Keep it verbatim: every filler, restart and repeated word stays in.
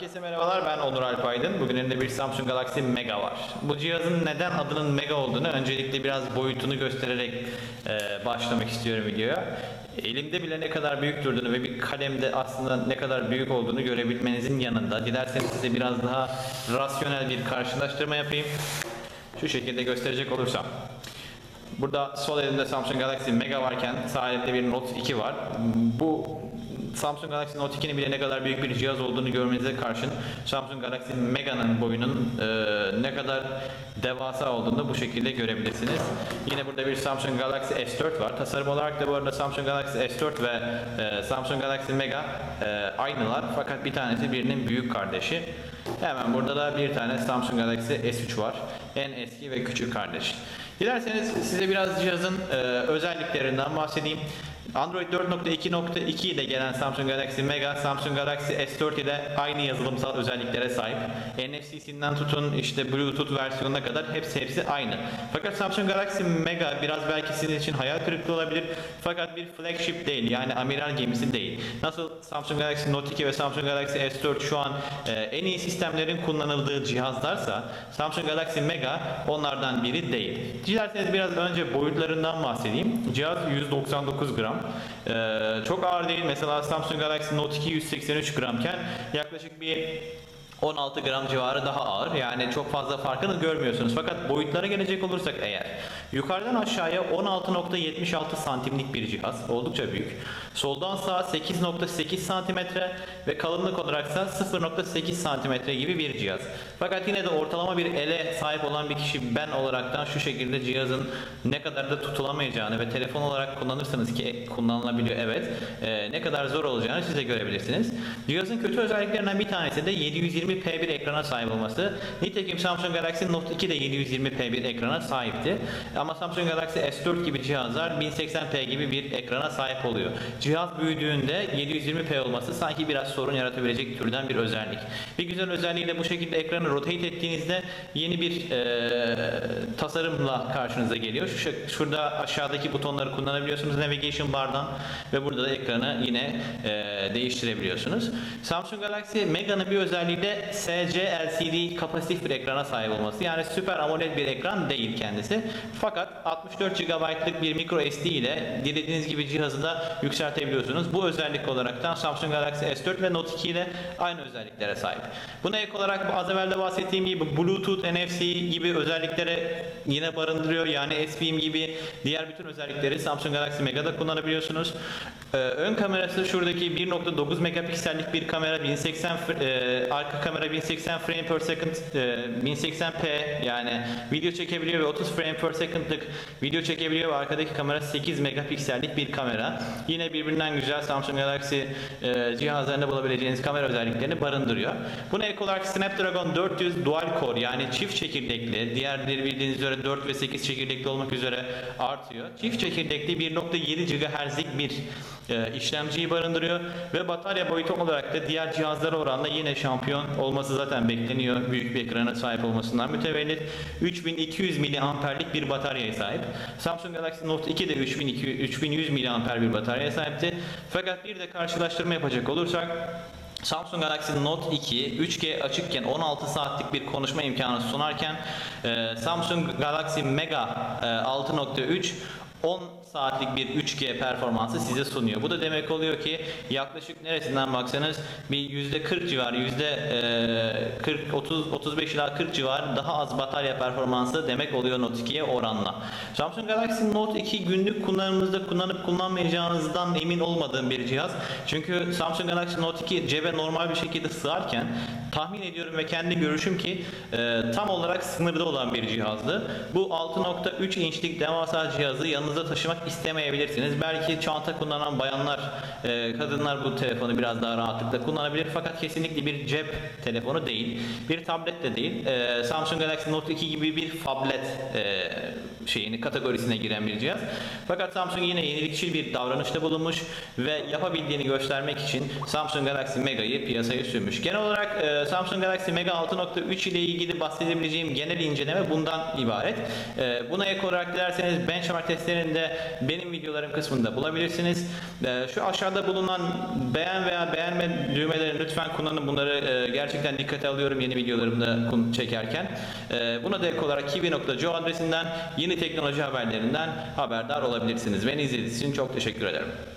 Herkese merhabalar, ben Onur Alp Aydın. Bugün elimde bir Samsung Galaxy Mega var. Bu cihazın neden adının Mega olduğunu öncelikle biraz boyutunu göstererek e, başlamak istiyorum videoya. Elimde bile ne kadar büyük durduğunu ve bir kalemde aslında ne kadar büyük olduğunu görebilmenizin yanında, dilerseniz size biraz daha rasyonel bir karşılaştırma yapayım. Şu şekilde gösterecek olursam. Burada sol elimde Samsung Galaxy Mega varken sağ elimde bir Note iki var. Bu Samsung Galaxy Note ikinin bile ne kadar büyük bir cihaz olduğunu görmenize karşın Samsung Galaxy Mega'nın boyunun e, ne kadar devasa olduğunu da bu şekilde görebilirsiniz. Yine burada bir Samsung Galaxy S dört var. Tasarım olarak da bu arada Samsung Galaxy S dört ve e, Samsung Galaxy Mega e, aynılar, fakat bir tanesi birinin büyük kardeşi. Hemen burada da bir tane Samsung Galaxy S üç var. En eski ve küçük kardeş. Dilerseniz size biraz cihazın e, özelliklerinden bahsedeyim. Android dört nokta iki nokta iki ile gelen Samsung Galaxy Mega, Samsung Galaxy S dört ile aynı yazılımsal özelliklere sahip. N F C'sinden tutun işte Bluetooth versiyonuna kadar hepsi hepsi aynı. Fakat Samsung Galaxy Mega biraz belki sizin için hayal kırıklığı olabilir. Fakat bir flagship değil, yani amiral gemisi değil. Nasıl Samsung Galaxy Note iki ve Samsung Galaxy S dört şu an e, en iyi sistemlerin kullanıldığı cihazlarsa, Samsung Galaxy Mega onlardan biri değil. Dilerseniz biraz önce boyutlarından bahsedeyim. Cihaz yüz doksan dokuz gram. Ee, çok ağır değil. Mesela Samsung Galaxy Note iki yüz seksen üç gramken yaklaşık bir on altı gram civarı daha ağır. Yani çok fazla farkını görmüyorsunuz. Fakat boyutlara gelecek olursak eğer, yukarıdan aşağıya on altı nokta yetmiş altı santimlik bir cihaz. Oldukça büyük. Soldan sağa sekiz nokta sekiz santimetre ve kalınlık olaraksa sıfır nokta sekiz santimetre gibi bir cihaz. Fakat yine de ortalama bir ele sahip olan bir kişi ben olaraktan şu şekilde cihazın ne kadar da tutulamayacağını ve telefon olarak kullanırsanız ki kullanılabiliyor, evet, e, ne kadar zor olacağını siz de görebilirsiniz. Cihazın kötü özelliklerinden bir tanesi de yedi yüz yirmi p bir ekrana sahip olması. Nitekim Samsung Galaxy Note iki de yedi yüz yirmi p bir ekrana sahipti. Ama Samsung Galaxy S dört gibi cihazlar bin seksen p gibi bir ekrana sahip oluyor. Cihaz büyüdüğünde yedi yüz yirmi p olması sanki biraz sorun yaratabilecek türden bir özellik. Bir güzel özelliği de bu şekilde ekranı rotate ettiğinizde yeni bir e, tasarımla karşınıza geliyor. Şu, şurada aşağıdaki butonları kullanabiliyorsunuz Navigation bar'dan ve burada da ekranı yine e, değiştirebiliyorsunuz. Samsung Galaxy Mega'nın bir özelliği de S C L C D kapasitif bir ekrana sahip olması. Yani Super AMOLED bir ekran değil kendisi. Fakat altmış dört gigabaytlık bir micro S D ile dilediğiniz gibi cihazı da yükseltebiliyorsunuz. Bu özellik olaraktan Samsung Galaxy S dört ve Note iki ile aynı özelliklere sahip. Buna ek olarak az evvel de bahsettiğim gibi Bluetooth, N F C gibi özellikleri yine barındırıyor. Yani S P M gibi diğer bütün özellikleri Samsung Galaxy Mega'da kullanabiliyorsunuz. Ee, ön kamerası şuradaki bir nokta dokuz megapiksellik bir kamera, bin seksen e, arka kamera bin seksen frame per second, e, bin seksen p yani video çekebiliyor ve otuz frame per second'lık video çekebiliyor ve arkadaki kamera sekiz megapiksellik bir kamera. Yine birbirinden güzel Samsung Galaxy e, cihazlarında bulabileceğiniz kamera özelliklerini barındırıyor. Buna ek olarak Snapdragon dört yüz Dual Core, yani çift çekirdekli, diğerleri bildiğiniz üzere dört ve sekiz çekirdekli olmak üzere artıyor. Çift çekirdekli bir nokta yedi gigahertz'lik bir e, işlemciyi barındırıyor ve batarya boyutu olarak da diğer cihazlara oranla yine şampiyon olması zaten bekleniyor. Büyük bir ekrana sahip olmasından mütevellit üç bin iki yüz miliamperlik bir bataryaya sahip. Samsung Galaxy Note iki de üç bin iki yüz üç bin yüz miliamper bir bataryaya sahipti. Fakat bir de karşılaştırma yapacak olursak, Samsung Galaxy Note iki üç G açıkken on altı saatlik bir konuşma imkanı sunarken e, Samsung Galaxy Mega e, altı nokta üç on saatlik bir üç G performansı size sunuyor. Bu da demek oluyor ki yaklaşık neresinden baksanız bir yüzde kırk civarı, yüzde kırk otuz otuz beş ila kırk civarı daha az batarya performansı demek oluyor Note ikiye oranla. Samsung Galaxy Note iki günlük kullanımınızda kullanıp kullanmayacağınızdan emin olmadığım bir cihaz. Çünkü Samsung Galaxy Note iki cebe normal bir şekilde sığarken tahmin ediyorum ve kendi görüşüm ki e, tam olarak sınırda olan bir cihazdı. Bu altı nokta üç inçlik devasa cihazı yanınızda taşımak istemeyebilirsiniz. Belki çanta kullanan bayanlar, e, kadınlar bu telefonu biraz daha rahatlıkla kullanabilir. Fakat kesinlikle bir cep telefonu değil. Bir tablet de değil. E, Samsung Galaxy Note iki gibi bir phablet e, şeyini kategorisine giren bir cihaz. Fakat Samsung yine yenilikçi bir davranışta bulunmuş ve yapabildiğini göstermek için Samsung Galaxy Mega'yı piyasaya sürmüş. Genel olarak e, Samsung Galaxy Mega altı nokta üç ile ilgili bahsedebileceğim genel inceleme bundan ibaret. E, buna ek olarak dilerseniz benchmark testlerini de benim videolarım kısmında bulabilirsiniz. E, şu aşağıda bulunan beğen veya beğenme düğmelerini lütfen kullanın. Bunları e, gerçekten dikkate alıyorum yeni videolarımda çekerken. E, buna da ek olarak kiwi nokta co adresinden yeni teknoloji haberlerinden haberdar olabilirsiniz. Beni izlediğiniz için çok teşekkür ederim.